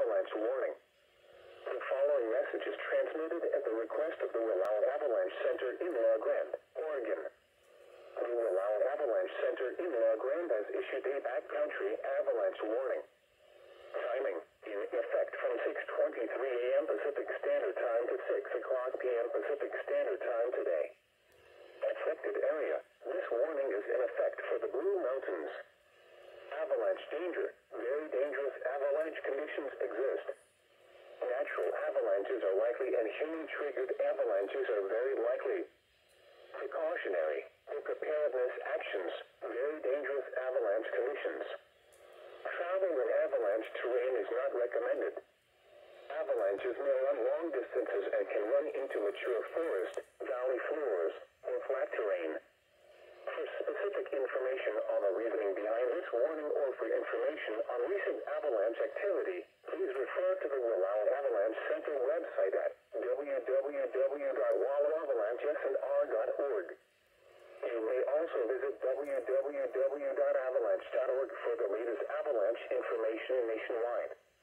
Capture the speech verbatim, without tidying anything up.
avalanche warning. The following message is transmitted at the request of the Wallowa Avalanche Center in La Grande, Oregon. The Wallowa Avalanche Center in La Grande has issued a backcountry avalanche warning. Timing, in effect from six twenty-three a m Pacific Standard Time to six o'clock p m Pacific Standard Time today. Affected area, this warning is in effect for the Blue Mountains. Avalanche danger, very dangerous avalanche conditions exist. Natural avalanches are likely and human-triggered avalanches are very likely. Precautionary, or preparedness actions, very dangerous avalanche conditions. Traveling in avalanche terrain is not recommended. Avalanches may run long distances and can run into mature forest, valley floors, or flat terrain. For specific information on the reasoning behind this warning or for information on recent avalanche activity, please refer to the Wallowa Avalanche Center website at w w w dot wallowa avalanche s n r dot org. You may also visit w w w dot avalanche dot org for the latest avalanche information nationwide.